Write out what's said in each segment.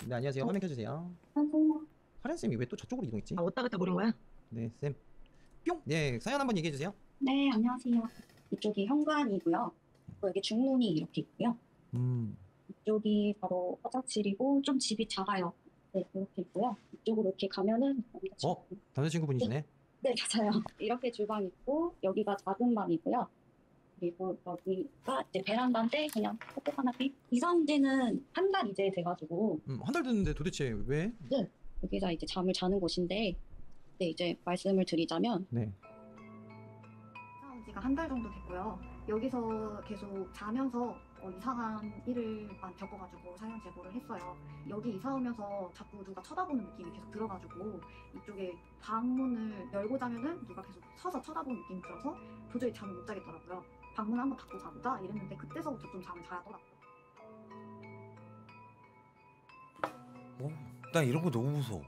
네, 안녕하세요. 화면 켜주세요. 화련쌤이 왜 또 저쪽으로 이동했지? 아, 왔다 갔다 보는 거야? 네, 쌤. 뿅! 네, 사연 한번 얘기해주세요. 네, 안녕하세요. 이쪽이 현관이고요. 여기 중문이 이렇게 있고요. 이쪽이 바로 화장실이고 좀 집이 작아요. 네, 이렇게 있고요. 이쪽으로 이렇게 가면은 남자친구분이시네. 네, 맞아요. 이렇게 주방 있고 여기가 작은 방이고요. 그리고 여기가 이제 베란다인데 그냥 조그만하게 이사 온 지는 한 달 이제 돼가지고 한 달 됐는데 도대체 왜? 네, 여기가 이제 잠을 자는 곳인데 네, 이제 말씀을 드리자면 네. 이사 온 지가 한 달 정도 됐고요. 여기서 계속 자면서 이상한 일을 겪어가지고 사연 제보를 했어요. 여기 이사 오면서 자꾸 누가 쳐다보는 느낌이 계속 들어가지고 이쪽에 방문을 열고 자면은 누가 계속 서서 쳐다보는 느낌이 들어서 도저히 잠을 못 자겠더라고요. 방문 한번 닫고 자보자 이랬는데 그때서부터 좀 잠을 자더라고요. 나 이런 거 너무 무서워.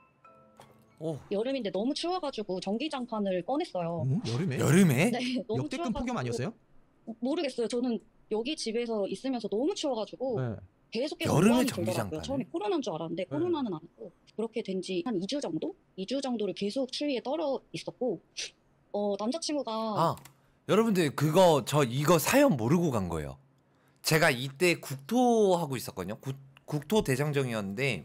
여름인데 너무 추워가지고 전기장판을 꺼냈어요. 여름에? 여름에? 네, 너무 역대급 추워가지고 폭염 아니었어요? 모르겠어요. 저는 여기 집에서 있으면서 너무 추워가지고 네. 계속 여름에 노안이 전기장판을? 들더라고요. 처음에 코로나인 줄 알았는데 코로나는 아니고 그렇게 된 지 한 2주 정도? 2주 정도를 계속 추위에 떨어 있었고 남자친구가 여러분들 이거 사연 모르고 간 거예요. 제가 이때 국토하고 있었거든요. 국토 대장정이었는데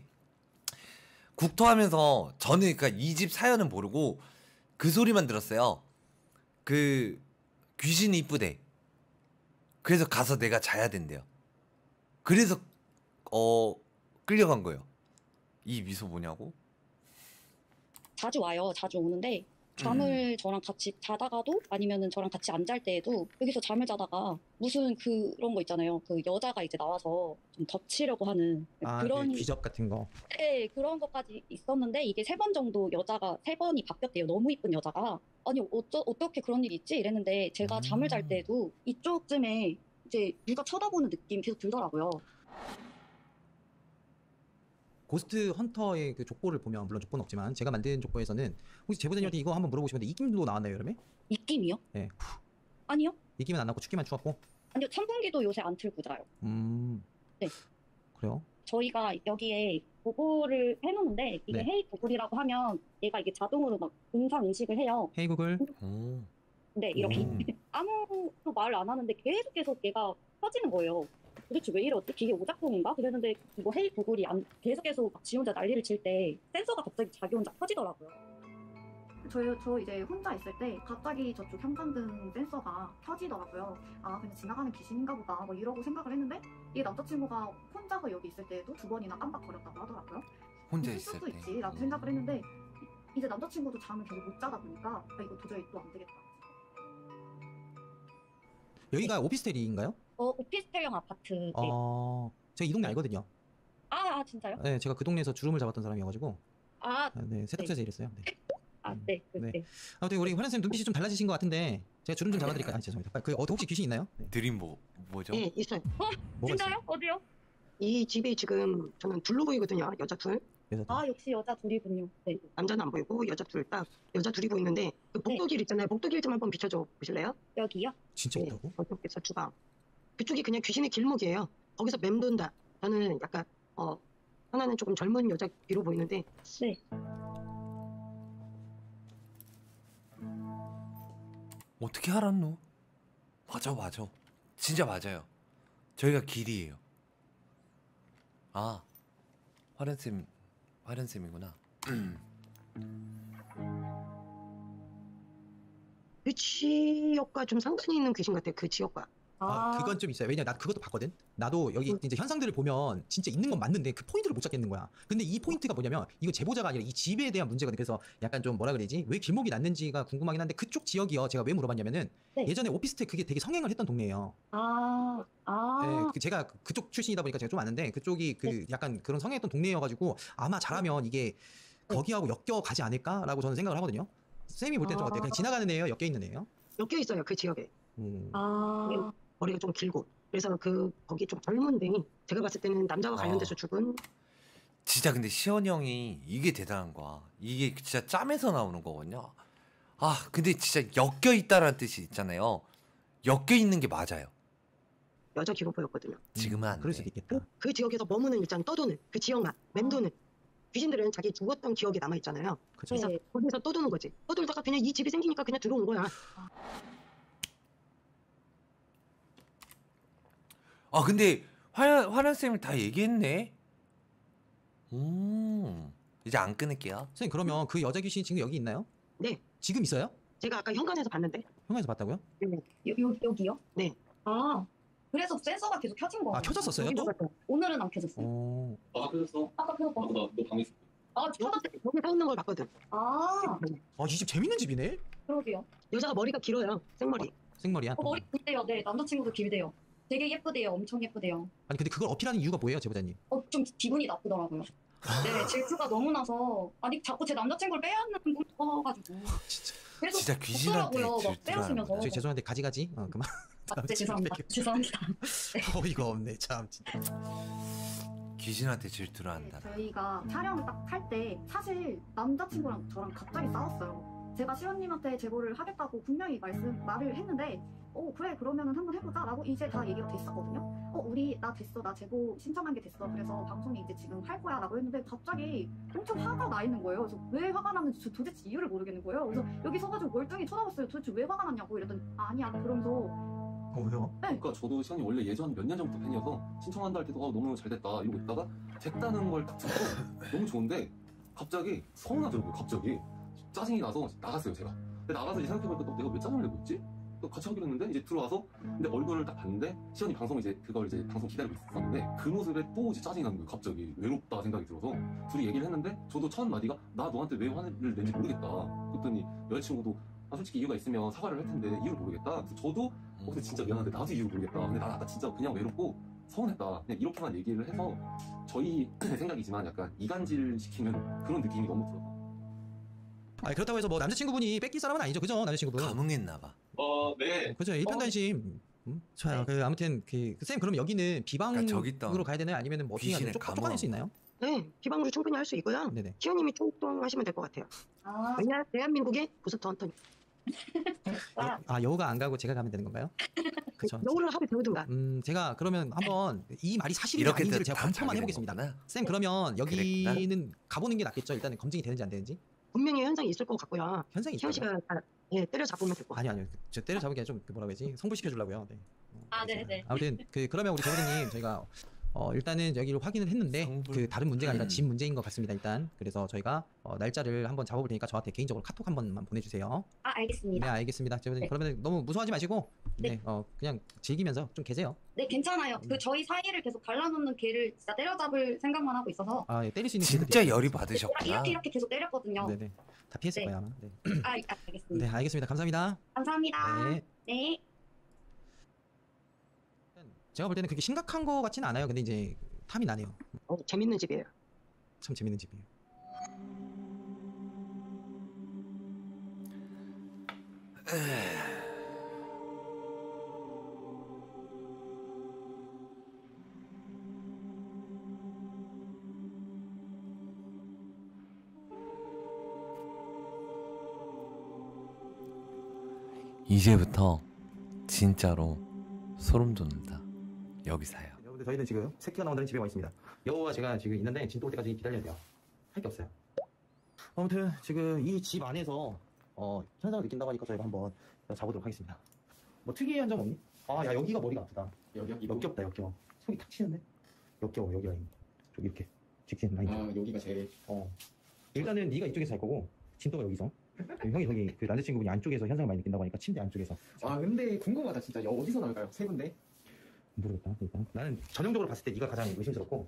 국토하면서 저는 그러니까 이 집 사연은 모르고 그 소리만 들었어요. 그 귀신이 이쁘대. 그래서 가서 내가 자야 된대요. 그래서 끌려간 거예요. 이 미소 뭐냐고? 자주 와요. 자주 오는데 잠을 저랑 같이 자다가도 아니면은 저랑 같이 안 잘 때에도 여기서 잠을 자다가 무슨 그런 거 있잖아요. 그 여자가 이제 나와서 좀 덮치려고 하는 그런 그 귀적 같은 거. 네, 그런 것까지 있었는데 이게 3번 정도 여자가 3번이 바뀌었대요. 너무 이쁜 여자가. 아니 어떻게 그런 일이 있지? 이랬는데 제가 잠을 잘 때도 이쪽쯤에 이제 누가 쳐다보는 느낌 계속 들더라고요. 고스트 헌터의 그 족보를 보면 물론 족보는 없지만 제가 만든 족보에서는 혹시 제보자님한테 이거 한번 물어보고 싶은데 입김도 나왔나요, 여름에? 입김이요? 네. 아니요. 입김은 안 나고 춥기만 추웠고? 아니요. 선풍기도 요새 안 틀고 자요. 네. 그래요? 저희가 여기에 구글을 해놓는데 이게 네. 헤이 구글이라고 하면 얘가 이게 자동으로 막 음성 인식을 해요. 헤이 구글. 네, 이렇게 아무도 말을 안 하는데 계속 얘가 터지는 거예요. 도대체 왜 이러지? 기계 오작동인가? 그랬는데 이거 헤이 구글이 계속 막 지 혼자 난리를 칠 때 센서가 갑자기 자기 혼자 켜지더라고요. 저 이제 혼자 있을 때 갑자기 저쪽 형광등 센서가 켜지더라고요. 아, 그냥 지나가는 귀신인가 보다 뭐 이러고 생각을 했는데 이게 남자친구가 혼자서 여기 있을 때도 2번이나 깜빡거렸다고 하더라고요. 혼자 있을 있을 수도 때. 있지라고 생각을 했는데 이제 남자친구도 잠을 계속 못 자다 보니까 이거 도저히 또 안 되겠다. 여기가 오피스텔인가요? 오피스텔형 아파트예요. 제가 이 동네 알거든요. 진짜요? 네, 제가 그 동네에서 주름을 잡았던 사람이어가지고. 아, 네, 세탁소에서 일했어요. 네. 네. 아무튼 우리 화련쌤 눈빛이 좀 달라지신 것 같은데 제가 주름 좀 잡아드릴까요? 죄송합니다. 혹시 귀신 있나요? 네. 드림 뭐죠? 네, 있어요. 뭐가 진짜요? 어디요? 이 집이 지금 저는 둘로 보이거든요. 여자 둘. 역시 여자 둘이군요. 네. 남자는 안 보이고 여자 둘 딱 여자 둘이 보이는데 그 복도길 있잖아요. 복도길 좀 한번 비춰줘 보실래요? 여기요? 진짜 네, 있다고? 저쪽에서 주방. 그쪽이 그냥 귀신의 길목이에요. 거기서 맴돈다. 저는 약간 하나는 조금 젊은 여자 뒤로 보이는데 네. 어떻게 알았노? 맞아. 진짜 맞아요. 저희가 길이에요. 화련쌤이구나. 그 지역과 좀 상관이 있는 귀신 같아요. 그 지역과. 그건 좀 있어요. 왜냐면 나 그것도 봤거든. 나도 여기 이제 현상들을 보면 진짜 있는 건 맞는데 그 포인트를 못 잡겠는 거야. 근데 이 포인트가 뭐냐면 이거 제보자가 아니라 이 집에 대한 문제거든. 그래서 약간 좀 뭐라 그러지? 왜 길목이 났는지가 궁금하긴 한데 그쪽 지역이요. 제가 왜 물어봤냐면은 네. 예전에 오피스텔 그게 되게 성행을 했던 동네예요. 네, 제가 그쪽 출신이다 보니까 제가 좀 아는데 그쪽이 약간 그런 성행했던 동네여가지고 아마 잘하면 이게 거기하고 엮여 가지 않을까라고 저는 생각을 하거든요. 쌤이 볼 때 좀 어때요? 그냥 지나가는 애예요? 엮여 있는 애예요? 엮여 있어요. 그 지역에. 아. 머리가 좀 길고. 그래서 거기 좀 젊은데 제가 봤을 때는 남자와 관련돼서 죽은. 진짜 근데 시원이 형이 이게 대단한 거야. 이게 진짜 짬에서 나오는 거거든요. 근데 진짜 엮여 있다라는 뜻이 있잖아요. 엮여 있는 게 맞아요. 여자 기록부였거든요. 지금은 안 그럴 돼. 수도 있겠다. 그 지역에서 머무는 일단 떠도는 그 지역만 맴도는 귀신들은 자기 죽었던 기억이 남아 있잖아요. 그죠. 그래서 네. 거기서 떠도는 거지. 떠돌다가 그냥 이 집이 생기니까 그냥 들어온 거야. 아 근데 화란 쌤이 다 얘기했네. 이제 안 끊을게요. 선생님 그러면 그 여자 귀신이 지금 여기 있나요? 네. 지금 있어요? 제가 아까 현관에서 봤는데. 현관에서 봤다고요? 여기요? 네. 아, 그래서 센서가 계속 켜진 거예요. 아 켜졌었어요 또? 오늘은 안 켜졌어요. 어. 아까 켜졌어? 아까 켜졌어. 너 방에 있어. 아, 켜졌대. 여기 서 있는 걸 봤거든. 아, 이 집 재밌는 집이네. 그러게요. 여자가 머리가 길어요. 생머리. 생머리야. 머리 길대요. 네, 남자친구도 길대요. 되게 예쁘대요. 엄청 예쁘대요. 아니 근데 그걸 어필하는 이유가 뭐예요, 제보자님? 좀 기분이 나쁘더라고요. 네, 질투가 너무 나서 아니 자꾸 제 남자친구를 빼앗는 거 진짜. 그래서 진짜 귀신한테 없더라고요. 막 질투를 빼앗으면서. 하는구나. 죄송한데 가지가지. 그만. 네, 죄송합니다. 죄송합니다. 어이가 없네 참 진짜. 귀신한테 질투를 한다. 저희가 촬영을 딱 할 때 사실 남자친구랑 저랑 갑자기 싸웠어요. 제가 시원님한테 제보를 하겠다고 분명히 말을 했는데 그래 그러면은 한번 해보자 라고 이제 다 얘기가 됐었거든요. 우리 나 됐어 나 제보 신청한 게 됐어 그래서 방송이 이제 지금 할 거야 라고 했는데 갑자기 엄청 화가 나 있는 거예요. 그래서 왜 화가 났는지 저 도대체 이유를 모르겠는 거예요. 그래서 여기 서가지고 멀쩡히 쳐다봤어요. 도대체 왜 화가 났냐고 이랬더니 아니야 그러면서 왜요? 그러니까 저도 시현이 원래 예전 몇 년 전부터 팬이어서 신청한다 할 때도 너무 잘 됐다 이러고 있다가 됐다는 걸 딱 듣고 너무 좋은데 갑자기 서운하더라고요. 갑자기 짜증이 나서 나갔어요 제가. 근데 나가서 이제 생각해보니까 또 내가 왜 짜증을 내고 있지? 또 같이 하기로 했는데 이제 들어와서 근데 얼굴을 딱 봤는데 시현이 방송 이제 그걸 이제 방송 기다리고 있었는데 그 모습에 또 이제 짜증이 나는 거예요. 갑자기 외롭다 생각이 들어서 둘이 얘기를 했는데 저도 첫 마디가 나 너한테 왜 화를 낸지 모르겠다. 그랬더니 여자친구도 솔직히 이유가 있으면 사과를 할 텐데 이유를 모르겠다. 그래서 저도 근데 진짜 미안한데 나도 이유를 모르겠다. 근데 난 아까 진짜 그냥 외롭고 서운했다. 그냥 이렇게만 얘기를 해서 저희 생각이지만 약간 이간질 시키는 그런 느낌이 너무 들어서. 아니 그렇다고 해서 뭐 남자친구분이 뺏길 사람은 아니죠, 그죠? 남자친구분. 감흥했나봐. 네. 그죠? 일편단심. 좋아요. 네. 아무튼 쌤 그러면 여기는 비방으로 저기 있던 가야 되나요? 아니면 뭐 어떻게 귀신의 쫓아낼 수 있나요? 네. 비방으로 충분히 할 수 있고요. 네네. 시현님이 출동하시면 될 것 같아요. 아, 왜냐 대한민국의 고스트 헌터. 여우가 안 가고 제가 가면 되는 건가요? 그렇죠. 여우를 하고 배우든가. 제가 그러면 한번 이 말이 사실인지 이렇게 아닌지를 제가 다 검토만 자기는 해보겠습니다. 거구나. 쌤 그러면 여기는 가보는 게 낫겠죠? 일단은 검증이 되는지 안 되는지? 분명히 현상이 있을 것 같고요. 현상이 시현 있어요. 씨가 때려잡으면 될 것 같아요. 아니요. 저 때려잡은 게 좀 뭐라고 해야지? 성불시켜 주려고요. 네. 네네. 아무튼 그러면 우리 제보자님 저희가 일단은 여기를 확인을 했는데 성불. 다른 문제가 아니라 집 문제인 것 같습니다. 일단 그래서 저희가 날짜를 한번 잡아볼 테니까 저한테 개인적으로 카톡 한 번만 보내주세요. 아, 네, 알겠습니다. 알겠습니다. 제보자님 네. 그러면 너무 무서워하지 마시고 네. 그냥 즐기면서 좀 계세요. 네, 괜찮아요. 저희 사이를 계속 갈라놓는 개를 진짜 때려잡을 생각만 하고 있어서 때릴 수 있는 진짜 개들이 열이 있어요. 받으셨구나. 이렇게 계속 때렸거든요. 네네. 다 피했을 네. 거예요 아마. 네. 알겠습니다. 네, 알겠습니다. 감사합니다. 감사합니다. 네. 네. 제가 볼 때는 그렇게 심각한 거 같지는 않아요. 근데 이제 탐이 나네요. 재밌는 집이에요. 참 재밌는 집이에요. 이제부터 진짜로 소름 돋는다. 여기 사요. 여러분들 저희는 지금 새끼가 나온다는 집에 와 있습니다. 여우와 제가 지금 있는데 진도 올 때까지 기다려야 돼요. 할 게 없어요. 아무튼 지금 이 집 안에서 현상을 느낀다고 하니까 저희가 한번 자보도록 하겠습니다. 뭐 특이한 점 없니? 야 여기가 머리가 아프다. 여기요? 역겹다 역겨워. 속이 탁 치는데? 역겨워 여기 라인. 저기 이렇게 직진 라인. 여기가 제일. 일단은 네가 이쪽에서 할 거고 진도가 여기서. 형이 저기 그 남자친구분이 안쪽에서 현상을 많이 느낀다고 하니까 침대 안쪽에서. 근데 궁금하다 진짜. 어디서 나올까요? 세 군데? 모르겠다. 일단 나는 전형적으로 봤을 때 네가 가장 의심스럽고.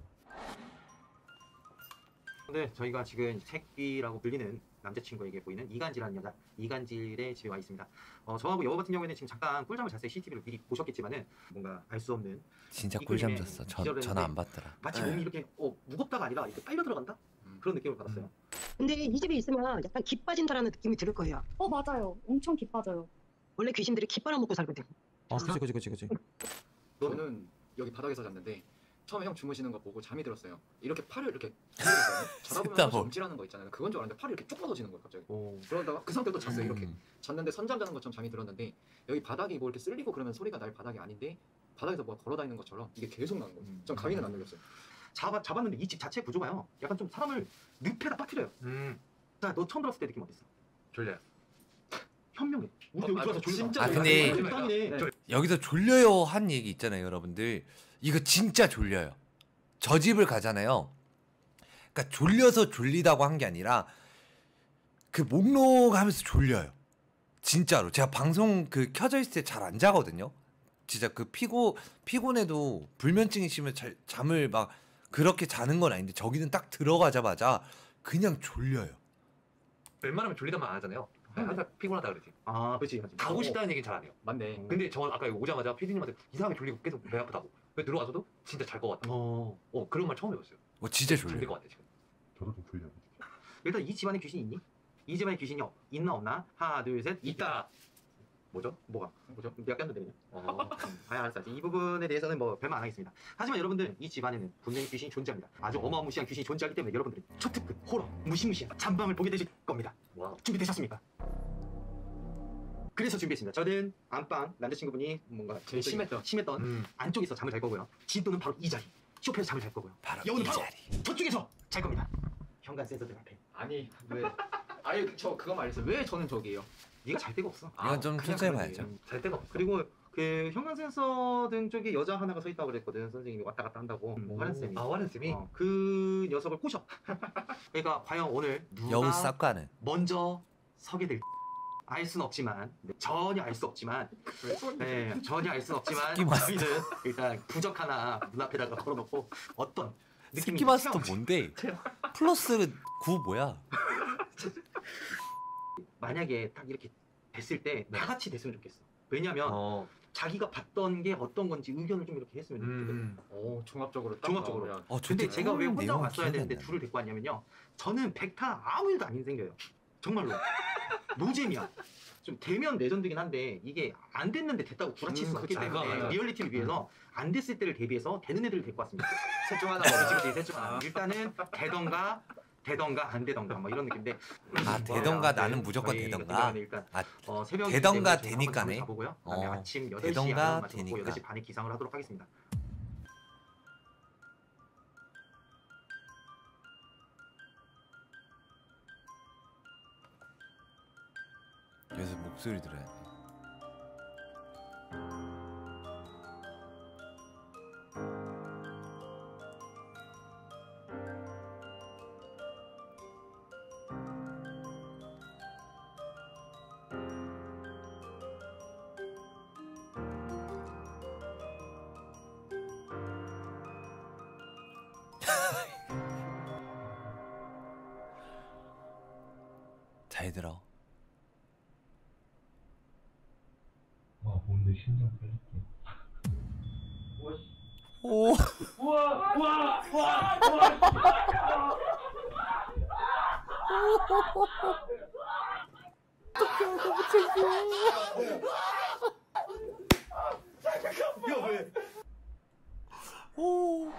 근데 저희가 지금 새끼라고 불리는 남자친구에게 보이는 이간질하는 여자 이간질의 집에 와 있습니다. 저하고 여우 같은 경우에는 지금 잠깐 꿀잠을 잤어요. CCTV를 미리 보셨겠지만은 뭔가 알 수 없는 진짜 이끌림에 꿀잠 잤어. 기절을 전화 안 했는데 받더라. 마치 몸이 이렇게 무겁다가 아니라 이렇게 빨려 들어간다 그런 느낌을 받았어요. 근데 이 집에 있으면 약간 기 빠진다라는 느낌이 들 거예요. 맞아요. 엄청 기빠져요. 원래 귀신들이 기 빨아먹고 살거든. 그치. 저는 여기 바닥에서 잤는데 처음에 형 주무시는 거 보고 잠이 들었어요. 이렇게 팔을 이렇게 들었어요. 자다 보면 셋다 점질하는 거 있잖아요. 그건 줄 알았는데 팔이 이렇게 쭉 뻗어지는 거예요 갑자기. 그러다가 그 상태로 잤어요. 이렇게 잤는데 선잠 자는 것처럼 잠이 들었는데 여기 바닥이 뭐 이렇게 쓸리고 그러면 소리가 날 바닥이 아닌데 바닥에서 뭐가 걸어다니는 것처럼 이게 계속 나는 거예요. 전 가위는 안 눌렸어요. 잡았는데 이 집 자체 구조가요. 약간 좀 사람을 늪에다 빠뜨려요. 자, 너 처음 들었을 때 느낌 어땠어? 졸려요. 현명해. 우리 여기 들어와서 졸려. 진짜 아, 근데 짱이네. 여기서 졸려요 한 얘기 있잖아요, 여러분들. 이거 진짜 졸려요. 저 집을 가잖아요. 그러니까 졸려서 졸리다고 한 게 아니라 그 목록 하면서 졸려요. 진짜로. 제가 방송 그 켜져 있을 때 잘 안 자거든요. 진짜 그 피곤해도 불면증이 심해 잠을 막 그렇게 자는 건 아닌데 저기는 딱 들어가자마자 그냥 졸려요. 웬만하면 졸리단 말 안 하잖아요. 항상 피곤하다 그러지. 아, 그렇지. 가고 싶다는 얘기는 잘 안 해요. 맞네. 근데 저 아까 오자마자 PD님한테 이상하게 졸리고 계속 배 아프다고. 근데 들어와서도 진짜 잘 것 같다. 그런 말 처음 해봤어요. 진짜 졸려요. 졸릴 것 같아 지금. 저도 좀 졸려요. 일단 이 집안에 귀신이 있니? 이 집안에 귀신이 있나 없나? 하나, 둘, 셋. 있다. 뭐죠? 뭐가? 뭐죠? 내가 꼈는데 그냥. 알았어. 이 부분에 대해서는 뭐 별말 안 하겠습니다. 하지만 여러분들 이 집안에는 분명히 귀신이 존재합니다. 아주 어마무시한 귀신이 존재하기 때문에 여러분들은 초특급 호러 무시무시한 잠방을 보게 되실 겁니다. 와. 준비되셨습니까? 그래서 준비했습니다. 저는 안방 남자친구분이 뭔가 제일 심했던 안쪽에서 잠을 잘 거고요. 진또는 바로 이 자리 쇼파에서 잠을 잘 거고요. 바로 여우는 이 바로 자리. 저쪽에서 잘 겁니다. 현관 센서들 앞에. 아니 왜? 아니 저 그거 말했어요. 왜 저는 저기예요? 네가 잘 데가 없어. 이건 좀 그냥 천천히 그런 봐야죠. 얘기예요. 잘 때가 없어. 그리고 그 현관 센서 등 쪽에 여자 하나가 서 있다고 그랬거든. 선생님이 왔다 갔다 한다고. 화ren쌤이. 화ren쌤이? 그 녀석을 꼬셔. 그러니까 과연 오늘 누가 여우 쌉가는. 먼저 서게 될지 알 수는 없지만 전혀 알 수 없지만 전혀 알 수는 없지만 스키마스터. 저희는 일단 부적 하나 문 앞에다가 걸어놓고 어떤 느낌이 스키마스터 뭔데? 플러스 9 뭐야? 만약에 딱 이렇게 됐을 때 다 네. 같이 됐으면 좋겠어. 왜냐면 자기가 봤던 게 어떤 건지 의견을 좀 이렇게 했으면 좋겠거든. 종합적으로 딱 종합적으로. 나오면. 근데 제가 왜 혼자 내용은 왔어야 기억이 되는데 안 나네. 둘을 데리고 왔냐면요. 저는 백타 아무 일도 안 생겨요. 정말로. 노잼이야. 좀 되면 레전드긴 한데 이게 안 됐는데 됐다고 구라칠 수 없기 그쵸, 때문에 맞아. 리얼리티를 위해서 안 됐을 때를 대비해서 되는 애들을 데리고 왔습니다. 셋 중 하나. 그렇지, 셋 중 하나. 일단은 되던가 안 되던가 뭐 이런 느낌인데 되던가 나는 무조건 저희 되던가. 같은 경우는 일단 아, 새벽 되던가 되니까네. 가보고요. 그다음에 아침 8시 되던가 알람 맞춰놓고 되니까. 8시 반에 기상을 하도록 하겠습니다. 여기서 목소리 들어야 돼. 잘 들어. 와 뭔데 심장 빨리 오. 오.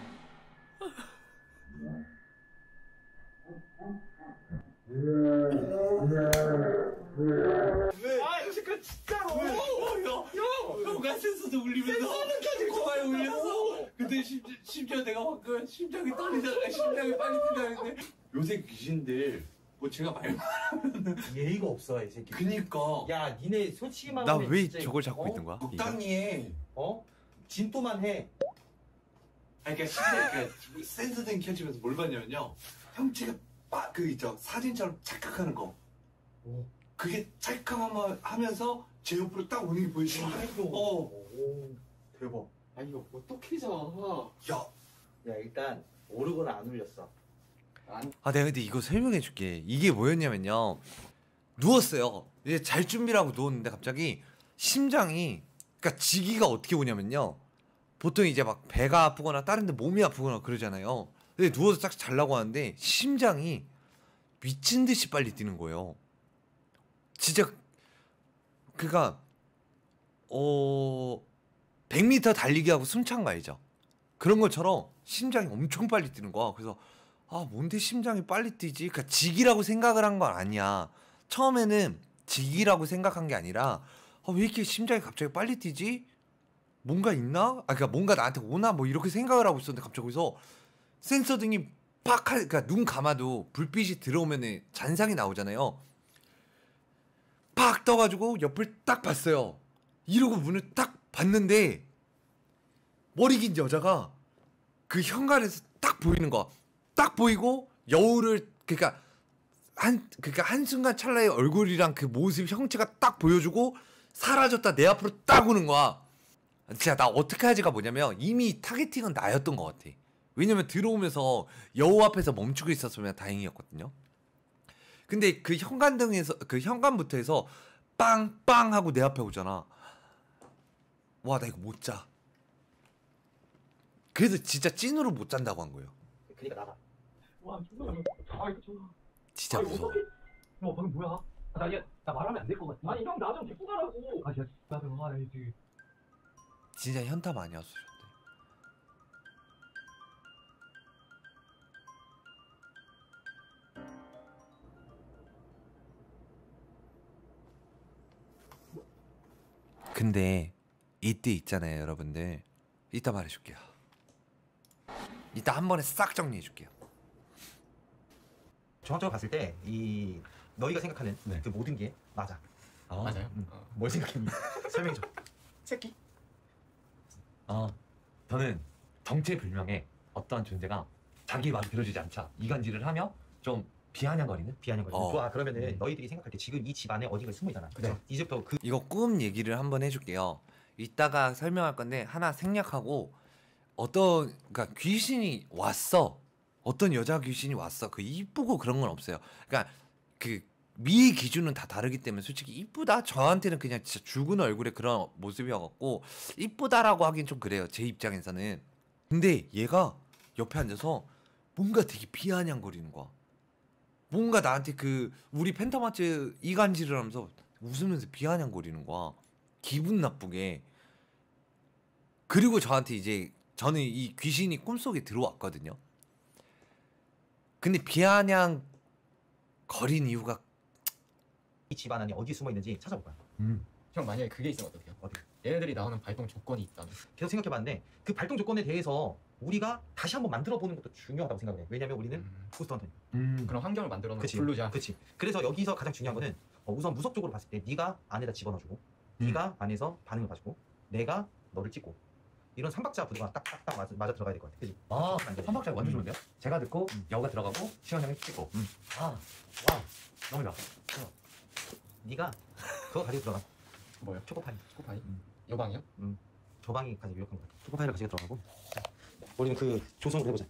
형가 센서도 울리면서 고가에 울렸어. 근데 심지어 내가 방금 심장이 떨리잖아. 심장이 빨리 뛰다는데 요새 귀신들 뭐 제가 말만 예의가 없어 이 새끼. 그니까 야 니네 솔직히 나 말하면 왜 진짜, 저걸 잡고 있는 거야? 적당히 해. 진또만 해. 아니 그러니까 심지어 그러니까 센서등 켜지면서 뭘 봤냐면요. 형체가 그 있죠 사진처럼 착각하는 거. 그게 찰칵하면서 제 옆으로 딱 오는 게 보이시는 거예요. 대박. 아 이거 어떻게 잡아? 야 일단 오르거나 안 울렸어. 아, 내가 근데 이거 설명해 줄게. 이게 뭐였냐면요. 누웠어요. 이제 잘 준비를 하고 누웠는데 갑자기 심장이, 그러니까 지기가 어떻게 오냐면요. 보통 이제 막 배가 아프거나 다른 데 몸이 아프거나 그러잖아요. 근데 누워서 딱 자려고 하는데 심장이 미친 듯이 빨리 뛰는 거예요. 진짜 그니까 100m 달리기 하고 숨찬 거 알죠? 그런 것처럼 심장이 엄청 빨리 뛰는 거야. 그래서 아 뭔데 심장이 빨리 뛰지? 그러니까 직이라고 생각을 한 건 아니야. 처음에는 직이라고 생각한 게 아니라 왜 이렇게 심장이 갑자기 빨리 뛰지? 뭔가 있나? 그러니까 뭔가 나한테 오나 뭐 이렇게 생각을 하고 있었는데 갑자기 거기서 센서 등이 그러니까 눈 감아도 불빛이 들어오면은 잔상이 나오잖아요. 팍 떠가지고 옆을 딱 봤어요. 이러고 문을 딱 봤는데 머리 긴 여자가 그 현관에서 딱 보이는 거야. 딱 보이고 여우를 그러니까 한순간 찰나의 얼굴이랑 그 모습 형체가 딱 보여주고 사라졌다 내 앞으로 딱 오는 거야. 진짜 나 어떻게 하지가 뭐냐면 이미 타겟팅은 나였던 것 같아. 왜냐면 들어오면서 여우 앞에서 멈추고 있었으면 다행이었거든요. 근데 그 현관등에서 그 현관부터 해서 빵빵 하고 내 앞에 오잖아. 와, 나 이거 못 자. 그래서 진짜 찐으로 못 잔다고 한 거예요. 그러니까 나가. 와, 진짜 무서워. 방금 뭐야? 나 말하면 안 될 것 같아. 아니 형 나 좀 데리고 가라고. 아 진짜 나도 되게. 진짜 현타 많이 왔어. 근데 이때 있잖아요, 여러분들. 이따 말해줄게요. 이따 한 번에 싹 정리해줄게요. 종합적으로 봤을 때 이 너희가 생각하는 그 모든 게 맞아. 맞아요? 뭘 생각했니? 설명해줘. 새끼? 저는 정체불명의 어떤 존재가 자기 말을 들어주지 않자 이간질을 하며 좀 비아냥거리는? 좋아. 그러면은 너희들이 생각할 때 지금 이 집 안에 어디가 숨어 있잖아. 그죠? 이제부터 그 이거 꿈 얘기를 한번 해줄게요. 이따가 설명할 건데 하나 생략하고 그러니까 귀신이 왔어. 어떤 여자 귀신이 왔어. 그 이쁘고 그런 건 없어요. 그러니까 그 미 기준은 다 다르기 때문에 솔직히 이쁘다 저한테는 그냥 진짜 죽은 얼굴의 그런 모습이어갖고 이쁘다라고 하긴 좀 그래요. 제 입장에서는. 근데 얘가 옆에 앉아서 뭔가 되게 비아냥거리는 거야. 뭔가 나한테 그 우리 펜타마츠 이간질을 하면서 웃으면서 비아냥거리는 거야. 기분 나쁘게. 그리고 저한테 이제 저는 이 귀신이 꿈속에 들어왔거든요. 근데 비아냥 거린 이유가 이 집 안에 어디 숨어 있는지 찾아볼 거야. 형 만약에 그게 있으면 어떡해요? 어디? 얘네들이 나오는 발동 조건이 있다면 계속 생각해봤는데 그 발동 조건에 대해서 우리가 다시 한번 만들어 보는 것도 중요하다고 생각을 해. 왜냐면 우리는 포스트 헌터니까. 그런 환경을 만들어 놓고 그치. 부르자. 그치. 그래서 여기서 가장 중요한 거는 우선 무속적으로 봤을 때 네가 안에다 집어넣어주고 네가 안에서 반응을 봐주고 내가 너를 찍고 이런 삼박자 구도가 딱딱딱 맞아 들어가야 될 것 같아. 그치? 삼박자 완전 좋은데요? 제가 듣고 여우가 들어가고 시원 형이 찍고. 와 너무 좋아. 네가 그거 가지고 들어가. 뭐요? 초코파이. 초코파이? 여방이요? 저 방이 가지고 유력한 것 같아. 초코파이를 가지고 들어가고 우리는 그 조성으로 해보자.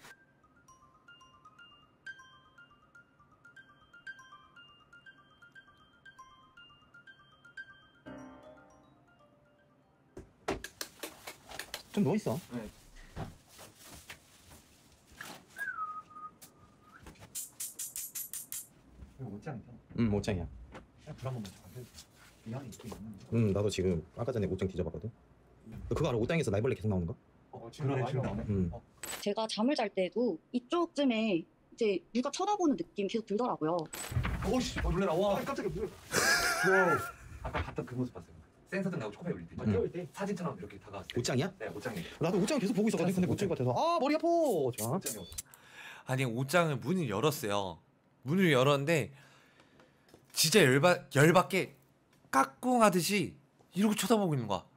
좀 누워있어. 네. 이거 옷장이죠? 옷장이야. 불 한 번만 줘. 이 안에 있긴 있는데. 나도 지금 아까 전에 옷장 뒤져봤거든. 너 그거 알아? 옷장에서 날벌레 계속 나오는 거? 그러네 지금 나오네. 제가 잠을 잘 때도 이쪽쯤에 이제 누가 쳐다보는 느낌 계속 들더라고요. 오씨 놀래라. 와 깜짝이야. 뭐야. 아까 봤던 그 모습 봤어요. 센서등 나고 초코파이 올릴 때. 응. 때 사진처럼 이렇게 다가왔을 때. 옷장이야? 네 옷장이. 나도 옷장 계속 보고 있었거든. 근데 못 찍은 것 같아서 머리 아파. 좋아. 옷장이 아니 옷장을 문을 열었어요. 문을 열었는데 진짜 열받게 깍꿍하듯이 이러고 쳐다보고 있는 거야.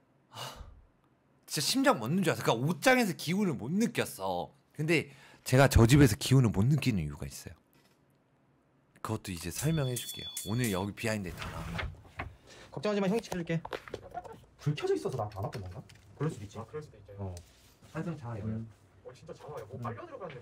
진짜 심장 멎는 줄 알았어. 그러니까 옷장에서 기운을 못 느꼈어. 근데 제가 저 집에서 기운을 못 느끼는 이유가 있어요. 그것도 이제 설명해 줄게요. 오늘 여기 비하인드에 다 나와. 걱정하지 마. 형이 지켜줄게. 불 켜져 있어서 나 안 왔던 건가? 그럴 수도 있지. 그럴 수도 있죠. 한숨 자요. 진짜 잘 와요. 뭐 빨려 들어가는데.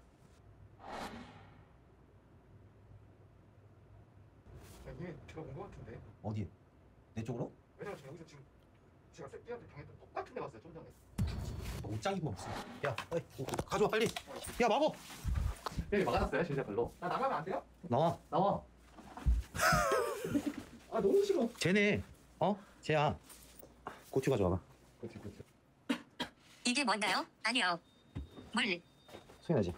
이게 제가 온 것 같은데. 어디? 내 쪽으로? 왜냐면 저 여기서 지금 제가 새끼한테 당했던 똑같은 데 갔어요 좀 전에. 너 옷장이고 없어. 야, 빨리 가져와 빨리. 야, 마법. 여기 막아놨어요 진짜 별로. 나 나가면 안 돼요? 나와. 아 너무 싫어. 쟤네. 쟤야. 고추 가져와봐. 그렇지. 이게 뭔가요? 아니요. 물. 소연하지.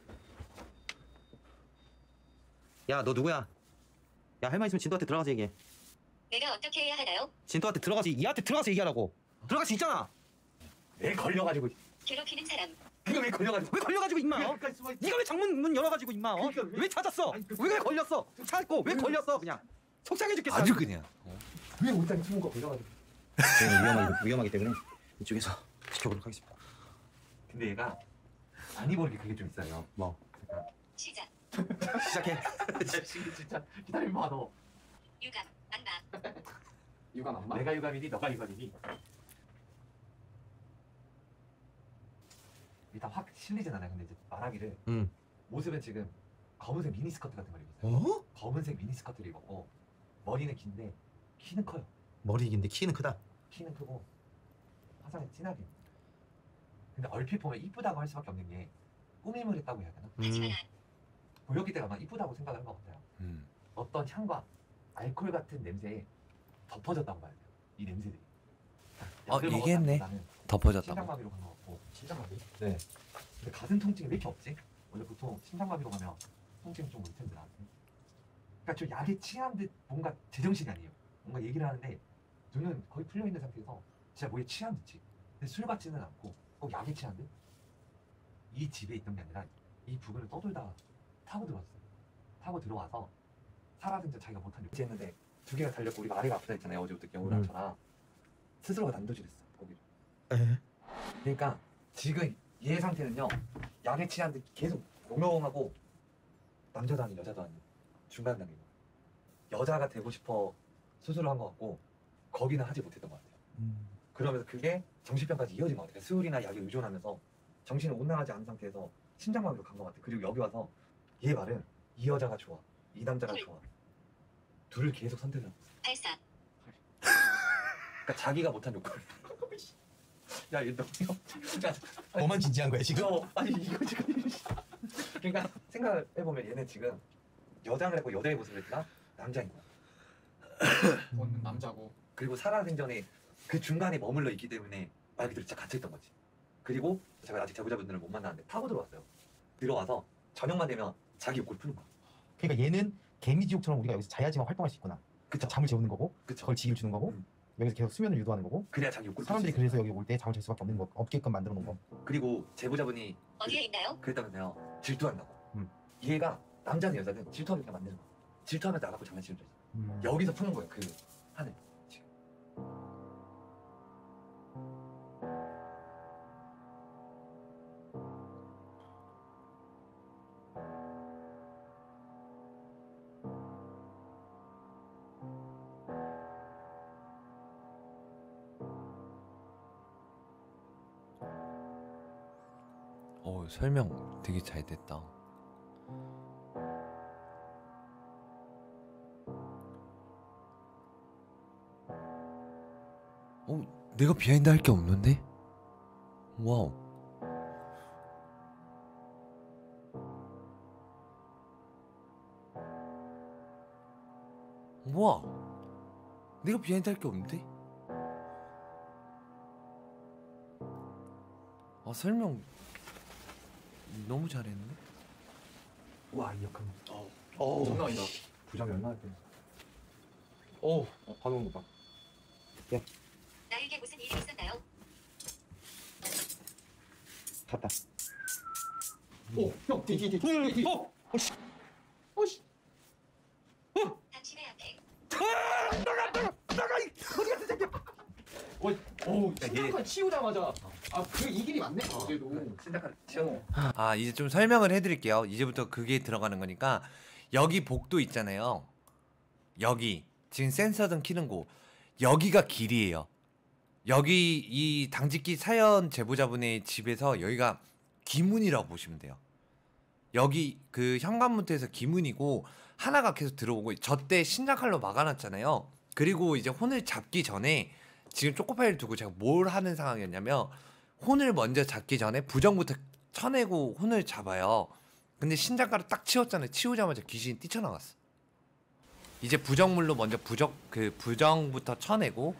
야, 너 누구야? 야, 할 말 있으면 진도한테 들어가서 얘기해. 내가 어떻게 해야 하나요? 진도한테 들어가서 얘기하라고. 들어갈 수 있잖아. 왜 걸려가지고? 괴롭히는 사람. 네가 왜 걸려가지고? 왜 걸려가지고 임마? 네가 왜 창문 문 열어가지고 임마? 왜 찾았어? 왜 걸렸어? 찾고 왜 걸렸어? 그냥 속상해 죽겠어. 아주 그냥. 왜 옷장에 숨은 거 걸려가지고? 위험하기 때문에 이쪽에서 지켜보도록 하겠습니다. 근데 얘가 안 입어는 게 그게 좀 있어요. 뭐? 시작. 시작해. 진짜 기다려봐 너. 유감 안 봐. 유감 안 봐? 내가 유감이니 너가 유감이니? 일단 확 실리진 않아요. 근데 이제 말하기를 모습은 지금 검은색 미니스커트 같은 걸 입었어요. 어? 검은색 미니스커트를 입었고 머리는 긴데 키는 커요. 머리 긴데 키는 크다. 키는 크고 화장이 진하게. 근데 얼핏 보면 이쁘다고 할 수밖에 없는 게 꾸밈을 했다고 해야 되나? 보였기 때문에 아마 이쁘다고 생각을 한 것 같아요. 어떤 향과 알코올 같은 냄새에 덮어졌다고 봐야 돼요. 이 냄새들이. 얘기했네. 덮어졌다고. 심장마비로 간 것 같고. 심장마비? 네. 근데 가슴 통증이 왜 이렇게 없지? 원래 보통 심장마비로 가면 통증이 좀 올 텐데 나한테. 그러니까 저 약에 취한 듯 뭔가 제정신이 아니에요. 뭔가 얘기를 하는데 눈은 거의 풀려 있는 상태에서 진짜 뭐에 취한 듯이. 근데 술 같지는 않고 꼭 약에 취한 듯. 이 집에 있던 게 아니라 이 부근을 떠돌다가 타고 들어왔어요. 타고 들어와서 살아생전 자기가 못한 욕지 했는데 두 개가 달렸고 우리가 아래가 아프다 했잖아요. 어제부터 경우랑 저랑 스스로가 난도질했어 거기를. 그러니까 지금 얘 상태는요 약에 취한 듯 계속 몽롱하고 남자도 아닌 여자도 아닌 중간 단계고 여자가 되고 싶어 수술을 한 것 같고 거기는 하지 못했던 것 같아요. 그러면서 그게 정신병까지 이어진 것 같아요. 술이나 약에 의존하면서 정신을 온당하지 않은 상태에서 심장마비로 간 것 같아요. 그리고 여기 와서 얘 말은 이 여자가 좋아, 이 남자가 좋아. 둘을 계속 선택을 하고 있어. 발사. 그러니까 자기가 못한 욕구를. 야, 얘 너. 뭐만 진지한 거야 지금? 아니 이거 지금. 그러니까 생각을 해보면 얘는 지금 여장을 했고 여자의 모습을 했구나 남자인 거야. 남자고. 그리고 살아생전에 그 중간에 머물러 있기 때문에 말 그대로 진짜 갇혀있던 거지. 그리고 제가 아직 제보자분들을 못 만났는데 타고 들어왔어요. 들어와서 저녁만 되면 자기 욕구를 푸는 거야. 그러니까 얘는 개미지옥처럼 우리가 여기서 자야지만 활동할 수 있구나. 그쵸. 잠을 재우는 거고, 그쵸. 그걸 지기를 주는 거고, 여기서 계속 수면을 유도하는 거고. 그래야 자기 욕구를 사람들이 풀 수 그래서 여기 올 때 잠을 잘 수밖에 없는 거, 없게끔 만들어 놓은 거. 그리고 제보자분이 어디에 있나요? 그랬다면서요. 질투한다고. 얘가 남자든 여자든 질투하게 그냥 만드는 거야. 질투하면서 나가고 장난치는 거지. 여기서 푸는 거예요. 그 한을. 지금. 설명 되게 잘 됐다. 내가 비하인드 할 게 없는데? 와우. 와, 내가 비하인드 할 게 없는데? 설명 너무 잘했는데? 와, 이 역할. 장난 아니다. 부장이 얼마나 돼? 반응 봐. 나에게 무슨 일이 있었나요? 갔다. 형, 뒤. 당신의 앞에 심장까지 치우자마자 이 길이 맞네. 어제도. 심장까지 치워. 이제 좀 설명을 해드릴게요. 이제부터 그게 들어가는 거니까 여기 복도 있잖아요. 여기 지금 센서등 키는 곳 여기가 길이에요. 여기 이 당직기 사연 제보자분의 집에서 여기가 기문이라고 보시면 돼요. 여기 그 현관문에서 기문이고 하나가 계속 들어오고 저때 신장칼로 막아놨잖아요. 그리고 이제 혼을 잡기 전에 지금 초코파이를 두고 제가 뭘 하는 상황이었냐면 혼을 먼저 잡기 전에 부정부터 쳐내고 혼을 잡아요. 근데 신장가루 딱 치웠잖아요. 치우자마자 귀신이 뛰쳐나갔어. 이제 부정물로 먼저 부정부터 쳐내고.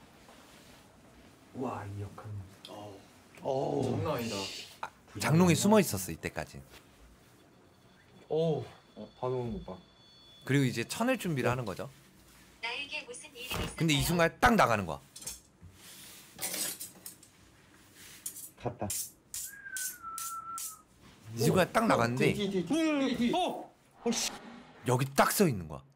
와, 이 역할. 장난 아니다. 장롱에 숨어 있었어 이때까지. 반응 봐. 그리고 이제 쳐낼 준비를 하는 거죠. 나에게 무슨 일이 있었나요? 근데 이 순간 딱 나가는 거야. 갔다. 이 친구가 딱 나갔는데 여기 딱 써 있는 거야.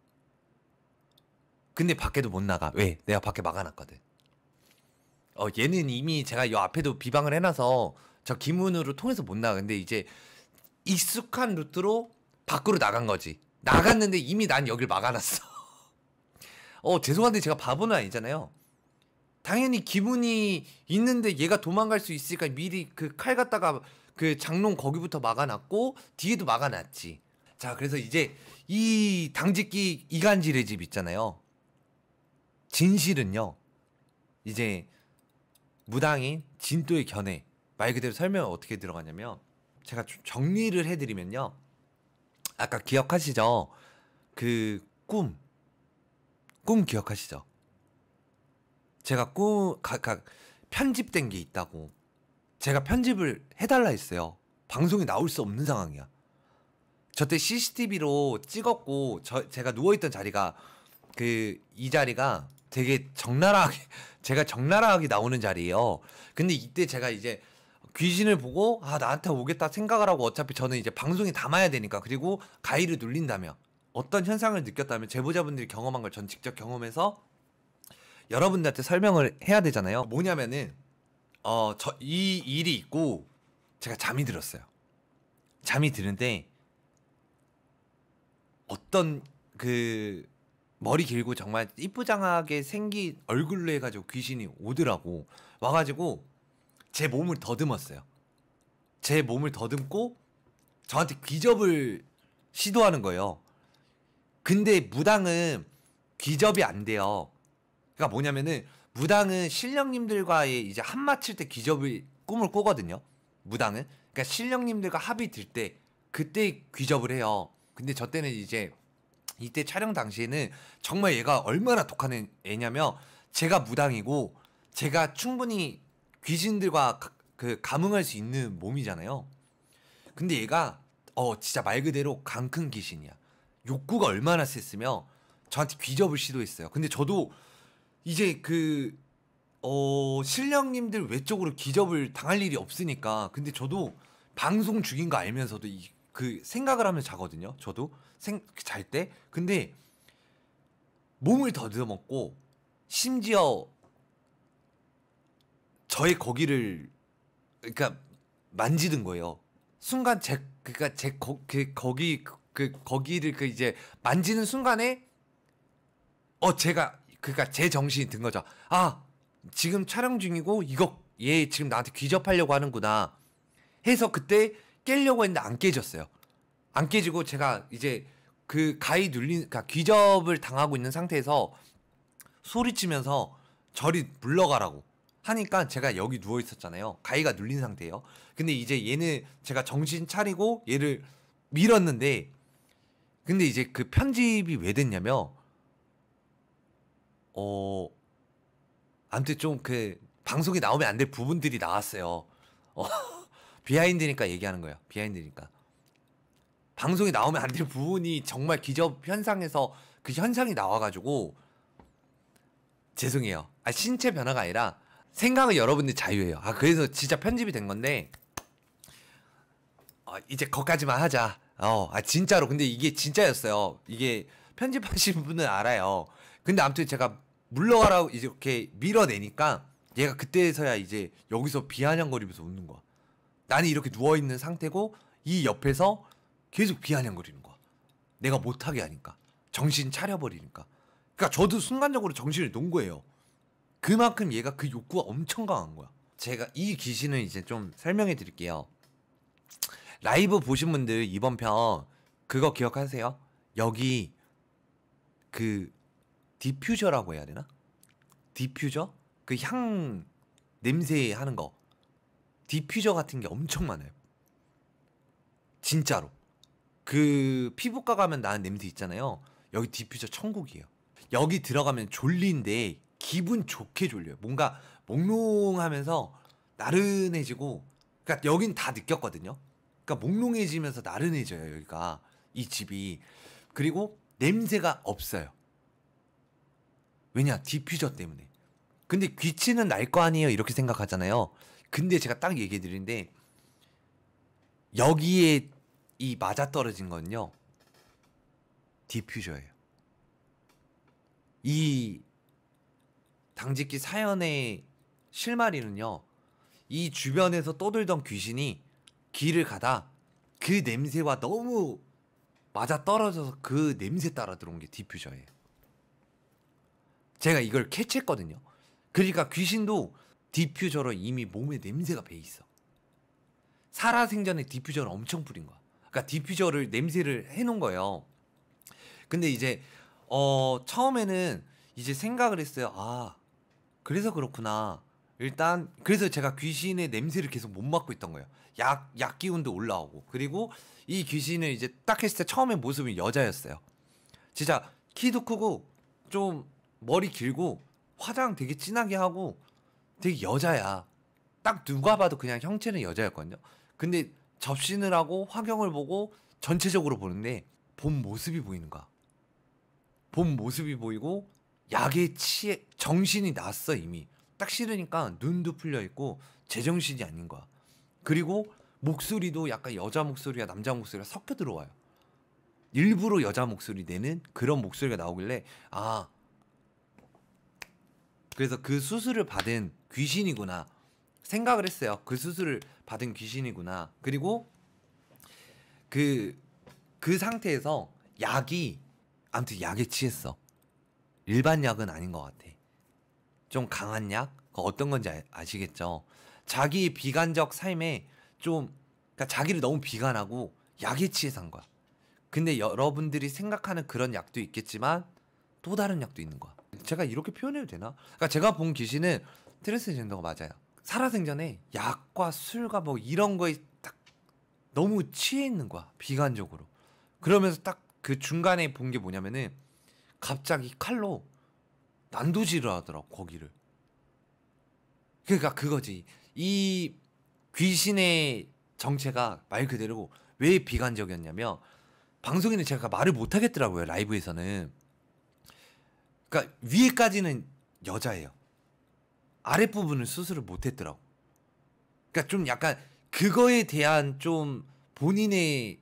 근데 밖에도 못 나가. 왜? 내가 밖에 막아놨거든. 얘는 이미 제가 요 앞에도 비방을 해놔서 저 기문으로 통해서 못 나가. 근데 이제 익숙한 루트로 밖으로 나간 거지. 나갔는데 이미 난 여길 막아놨어. 죄송한데 제가 바보는 아니잖아요. 당연히 기문이 있는데 얘가 도망갈 수 있으니까 미리 그 칼 갖다가 그 장롱 거기부터 막아놨고 뒤에도 막아놨지. 자, 그래서 이제 이 당직기 이간질의 집 있잖아요. 진실은요, 이제 무당인 진또의 견해, 말 그대로 설명이 어떻게 들어가냐면, 제가 좀 정리를 해드리면요, 아까 기억하시죠? 그 꿈 기억하시죠? 제가 편집된 게 있다고 제가 편집을 해달라 했어요. 방송에 나올 수 없는 상황이야. 저때 CCTV로 찍었고 제가 누워있던 자리가 이 자리가 되게 적나라하게 제가 적나라하게 나오는 자리예요. 근데 이때 제가 이제 귀신을 보고 나한테 오겠다 생각을 하고, 어차피 저는 이제 방송에 담아야 되니까, 그리고 가위를 눌린다면 어떤 현상을 느꼈다면 제보자분들이 경험한 걸 전 직접 경험해서 여러분들한테 설명을 해야 되잖아요. 뭐냐면은 이 일이 있고 제가 잠이 들었어요. 잠이 드는데 어떤 머리 길고 정말 이쁘장하게 생긴 얼굴로 해가지고 귀신이 오더라고. 와가지고 제 몸을 더듬었어요. 제 몸을 더듬고 저한테 귀접을 시도하는 거예요. 근데 무당은 귀접이 안 돼요. 그러니까 뭐냐면은 무당은 신령님들과의 이제 한 맞힐 때 귀접을 꿈을 꾸거든요. 무당은. 그러니까 신령님들과 합이 들 때 그때 귀접을 해요. 근데 저 때는 이제 이때 촬영 당시에는 정말 얘가 얼마나 독한 애냐면, 제가 무당이고 제가 충분히 귀신들과 감응할 수 있는 몸이잖아요. 근데 얘가 진짜 말 그대로 강 큰 귀신이야. 욕구가 얼마나 셌으면 저한테 귀접을 시도했어요. 근데 저도 이제 신령님들 외적으로 귀접을 당할 일이 없으니까. 근데 저도 방송 중인 거 알면서도 생각을 하면서 자거든요. 저도 잘 때. 근데 몸을 더듬었고 심지어 저의 거기를 만지는 거예요. 순간 거기를 이제 만지는 순간에 제가 제 정신이 든 거죠. 지금 촬영 중이고 얘 지금 나한테 귀접하려고 하는구나 해서 그때 깨려고 했는데 안 깨졌어요. 안 깨지고 제가 이제 가위 눌린, 귀접을 당하고 있는 상태에서 소리치면서 저리 물러가라고 하니까 제가 여기 누워 있었잖아요. 가위가 눌린 상태예요. 근데 이제 얘는 제가 정신 차리고 얘를 밀었는데, 근데 이제 편집이 왜 됐냐면, 아무튼 좀 방송에 나오면 안 될 부분들이 나왔어요. 비하인드니까 얘기하는 거예요. 비하인드니까. 방송에 나오면 안 될 부분이 정말 기접 현상에서 그 현상이 나와가지고 죄송해요. 신체 변화가 아니라 생각은 여러분들 자유예요. 그래서 진짜 편집이 된 건데 이제 거기까지만 하자. 진짜로. 근데 이게 진짜였어요. 이게 편집하신 분은 알아요. 근데 아무튼 제가 물러가라고 이렇게 밀어내니까 얘가 그때서야 이제 여기서 비아냥거리면서 웃는 거야. 나는 이렇게 누워있는 상태고 이 옆에서 계속 비아냥거리는 거야. 내가 못하게 하니까. 정신 차려버리니까. 그러니까 저도 순간적으로 정신을 놓은 거예요. 그만큼 얘가 욕구가 엄청 강한 거야. 제가 이 귀신을 이제 좀 설명해 드릴게요. 라이브 보신 분들 이번 편 그거 기억하세요? 여기 디퓨저라고 해야 되나? 디퓨저? 향 냄새 하는 거. 디퓨저 같은 게 엄청 많아요. 진짜로. 피부과 가면 나는 냄새 있잖아요. 여기 디퓨저 천국이에요. 여기 들어가면 졸린데 기분 좋게 졸려요. 뭔가 몽롱하면서 나른해지고, 그러니까 여긴 다 느꼈거든요. 그러니까 몽롱해지면서 나른해져요, 여기가. 이 집이. 그리고 냄새가 없어요. 왜냐? 디퓨저 때문에. 근데 귀치는 날 거 아니에요, 이렇게 생각하잖아요. 근데 제가 딱 얘기해 드리는데 여기에 이 맞아떨어진 건요. 디퓨저예요. 이 당직기 사연의 실마리는요. 이 주변에서 떠돌던 귀신이 길을 가다 그 냄새와 너무 맞아떨어져서 그 냄새 따라 들어온 게 디퓨저예요. 제가 이걸 캐치했거든요. 그러니까 귀신도 디퓨저로 이미 몸에 냄새가 배있어. 살아생전에 디퓨저를 엄청 뿌린 거야. 그러니까 디퓨저를 냄새를 해놓은 거예요. 근데 이제 처음에는 이제 생각을 했어요. 아 그래서 그렇구나. 일단 그래서 제가 귀신의 냄새를 계속 못 맡고 있던 거예요. 약 기운도 올라오고. 그리고 이 귀신을 이제 딱 했을 때 처음에 모습이 여자였어요. 진짜 키도 크고 좀 머리 길고 화장 되게 진하게 하고 되게 여자야. 딱 누가 봐도 그냥 형체는 여자였거든요. 근데 접신을 하고 화경을 보고 전체적으로 보는데 본 모습이 보이는 거야. 본 모습이 보이고 약에 취해 정신이 났어 이미. 딱 싫으니까 눈도 풀려 있고 제정신이 아닌 거야. 그리고 목소리도 약간 여자 목소리와 남자 목소리가 섞여 들어와요. 일부러 여자 목소리 내는 그런 목소리가 나오길래 아 그래서 그 수술을 받은 귀신이구나 생각을 했어요. 그 수술을 받은 귀신이구나. 그리고 그 상태에서 약이 아무튼 약에 취했어. 일반 약은 아닌 것 같아. 좀 강한 약? 어떤 건지 아시겠죠? 자기 비관적 삶에 좀 그러니까 자기를 너무 비관하고 약에 취해서 한 거야. 근데 여러분들이 생각하는 그런 약도 있겠지만 또 다른 약도 있는 거야. 제가 이렇게 표현해도 되나? 그러니까 제가 본 귀신은 트랜스젠더가 맞아요. 살아생전에 약과 술과 뭐 이런 거에 딱 너무 취해 있는 거야. 비관적으로. 그러면서 딱 그 중간에 본 게 뭐냐면은 갑자기 칼로 난도질을 하더라고 거기를. 그러니까 그거지. 이 귀신의 정체가 말 그대로 왜 비관적이었냐면 방송에는 제가 말을 못 하겠더라고요. 라이브에서는. 그러니까 위에까지는 여자예요. 아랫부분은 수술을 못 했더라고. 그러니까 좀 약간 그거에 대한 좀 본인의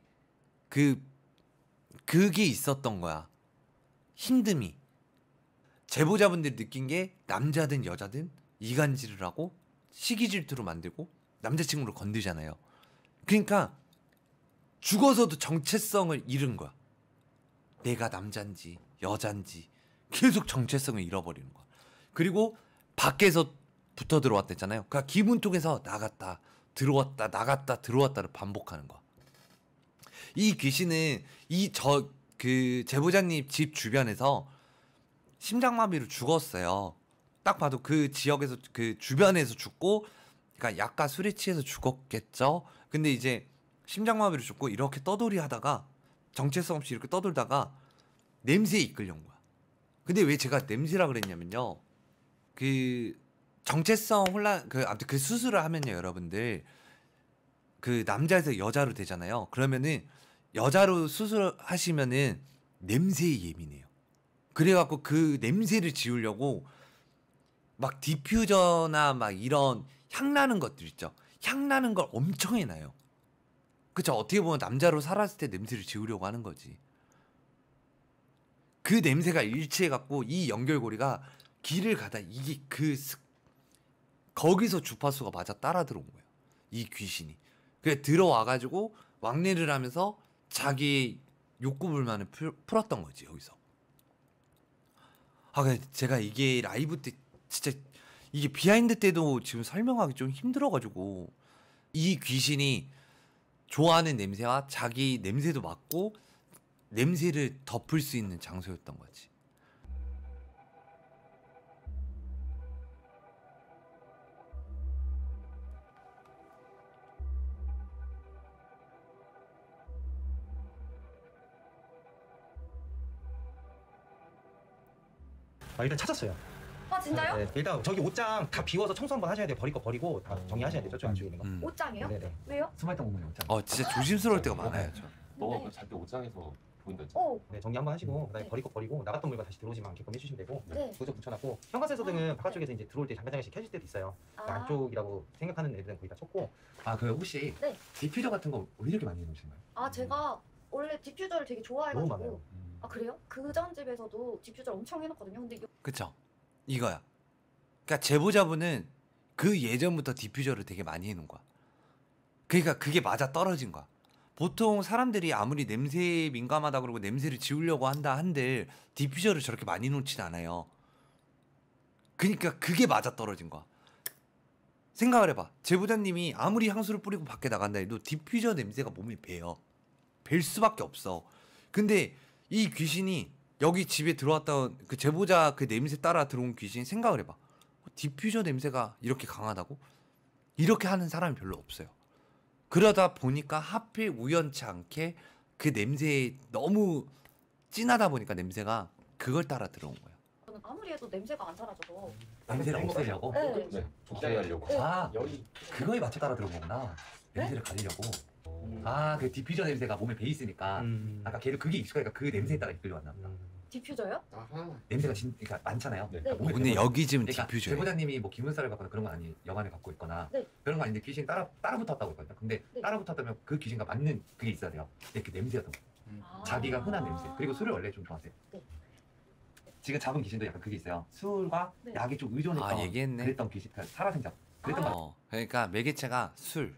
그게 있었던 거야. 힘듦이. 제보자분들이 느낀 게 남자든 여자든 이간질을 하고 시기 질투로 만들고 남자친구를 건들잖아요. 그러니까 죽어서도 정체성을 잃은 거야. 내가 남잔지 여잔지 계속 정체성을 잃어버리는 거야. 그리고 밖에서 붙어 들어왔댔잖아요. 그러니까 기분통에서 나갔다 들어왔다 나갔다 들어왔다를 반복하는 거야. 이 귀신은 그 제보자님 집 주변에서 심장마비로 죽었어요. 딱 봐도 그 지역에서 그 주변에서 죽고 그러니까 약과 술에 취해서 죽었겠죠. 근데 이제 심장마비로 죽고 이렇게 떠돌이 하다가 정체성 없이 이렇게 떠돌다가 냄새에 이끌려온 거야. 근데 왜 제가 냄새라 그랬냐면요. 그 정체성 혼란 아무튼 그 수술을 하면요 여러분들 그 남자에서 여자로 되잖아요. 그러면은 여자로 수술하시면은 냄새에 예민해요. 그래갖고 그 냄새를 지우려고 막 디퓨저나 막 이런 향나는 것들 있죠. 향나는 걸 엄청 해놔요. 그쵸? 어떻게 보면 남자로 살았을 때 냄새를 지우려고 하는 거지. 그 냄새가 일치해갖고 이 연결고리가 길을 가다 이게 거기서 주파수가 맞아 따라 들어온 거예요. 이 귀신이. 그래 들어와가지고 왕래를 하면서 자기 욕구 불만을 풀었던 거지 여기서. 아 근데 제가 이게 라이브 때 진짜 이게 비하인드 때도 지금 설명하기 좀 힘들어가지고 이 귀신이 좋아하는 냄새와 자기 냄새도 맡고 냄새를 덮을 수 있는 장소였던 거지. 일단 찾았어요. 아 진짜요? 네, 일단 저기 옷장 다 비워서 청소 한번 하셔야 돼요. 버릴 거 버리고 다 정리하셔야 되죠. 저 안쪽에 있는 거. 옷장이요? 네네. 왜요? 스마트폰 보면 없잖아. 진짜 조심스러울 때가 많아요. 저. 너가 잘 때 옷장에서 보인다 했죠. 네, 정리 한번 하시고 그다음에 네. 버릴 거 버리고 나갔던 물건 다시 들어오지만 않게끔 해주시면 되고 네. 그거 붙여놨고 현관센서 등은 바깥쪽에서 이제 들어올 때 잠깐 잠깐씩 켜질 때도 있어요. 아. 안쪽이라고 생각하는 애들은 거의 다 쳤고 아 그 혹시 네. 디퓨저 같은 거 왜 이렇게 많이 해놓으신가요? 아 제가 원래 디퓨저를 되게 너무 많아요. 좋아해가지고. 아 그래요? 그 전 집에서도 디퓨저를 엄청 해놨거든요. 근데 그쵸? 이거야. 그러니까 제보자분은 그 예전부터 디퓨저를 되게 많이 해놓은 거야. 그러니까 그게 맞아 떨어진 거야. 보통 사람들이 아무리 냄새에 민감하다 그러고 냄새를 지우려고 한다 한들 디퓨저를 저렇게 많이 놓진 않아요. 그러니까 그게 맞아 떨어진 거야. 생각을 해봐. 제보자님이 아무리 향수를 뿌리고 밖에 나간다 해도 디퓨저 냄새가 몸에 배요. 벨 수밖에 없어. 근데 이 귀신이 여기 집에 들어왔던 그 제보자 그 냄새 따라 들어온 귀신 생각을 해봐. 디퓨저 냄새가 이렇게 강하다고? 이렇게 하는 사람이 별로 없어요. 그러다 보니까 하필 우연치 않게 그 냄새에 너무 진하다 보니까 냄새가 그걸 따라 들어온 거예요. 저는 아무리 해도 냄새가 안 사라져서. 냄새를 없애려고? 네. 네, 적당히 하려고. 아 여기 그거에 맞춰 따라 들어온 거구나. 냄새를 가리려고. 아 그 디퓨저 냄새가 몸에 배 있으니까 아까 걔도 그게 익숙하니까 그 냄새에 따라 이끌려왔나 보다. 디퓨저요? 아하. 냄새가 그러니까 많잖아요. 네. 그러니까 몸에 근데 배고 여기 지금 그러니까 디퓨저예요. 제보자님이 뭐 기문사를 갖거나 그런 건 아니에요. 여관을 갖고 있거나 네. 그런 거 아닌데 귀신 따라 붙었다고 했거든요. 근데 네. 따라 붙었다면 그 귀신과 맞는 그게 있어야 돼요. 근데 그 냄새였던 거예요. 아. 자기가 흔한 냄새. 그리고 술을 원래 좀 좋아하세요. 네. 지금 잡은 귀신도 약간 그게 있어요. 술과 네. 약에 좀 의존했던 아, 얘기했네. 그랬던 귀신, 그러니까 살아생전 그랬던 거. 그러니까 매개체가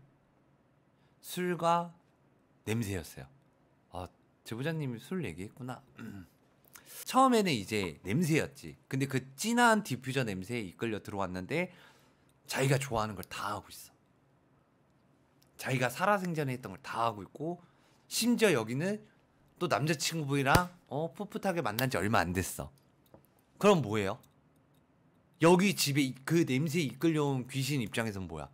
술과 냄새였어요. 아, 제보자님이 술 얘기했구나. 처음에는 이제 냄새였지. 근데 그 진한 디퓨저 냄새에 이끌려 들어왔는데 자기가 좋아하는 걸 다 하고 있어. 자기가 살아생전에 했던 걸 다 하고 있고 심지어 여기는 또 남자친구분이랑 풋풋하게 만난 지 얼마 안 됐어. 그럼 뭐예요? 여기 집에 그 냄새에 이끌려온 귀신 입장에선 뭐야?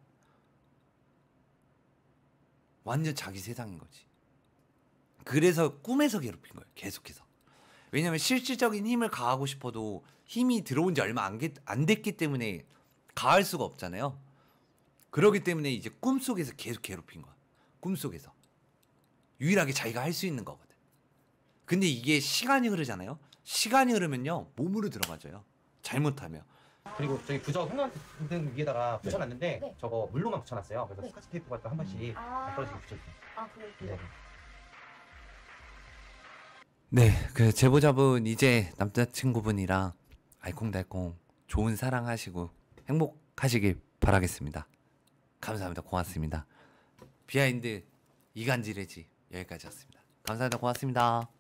완전 자기 세상인 거지. 그래서 꿈에서 괴롭힌 거예요. 계속해서. 왜냐면 실질적인 힘을 가하고 싶어도 힘이 들어온 지 얼마 안 됐기 때문에 가할 수가 없잖아요. 그러기 때문에 이제 꿈속에서 계속 괴롭힌 거야. 꿈속에서. 유일하게 자기가 할 수 있는 거거든. 근데 이게 시간이 흐르잖아요. 시간이 흐르면요. 몸으로 들어가져요. 잘못하면. 그리고 저기 부적 현관등 위에다가 붙여놨는데 네. 저거 물로만 붙여놨어요. 그래서 네. 스카치 테이프 같은 거 한 번씩 아. 떨어지게 붙여주세요. 아 그래요? 네. 네, 그 제보자분 이제 남자친구분이랑 알콩달콩 좋은 사랑하시고 행복하시길 바라겠습니다. 감사합니다. 고맙습니다. 비하인드 이간질의 집 여기까지였습니다. 감사합니다. 고맙습니다.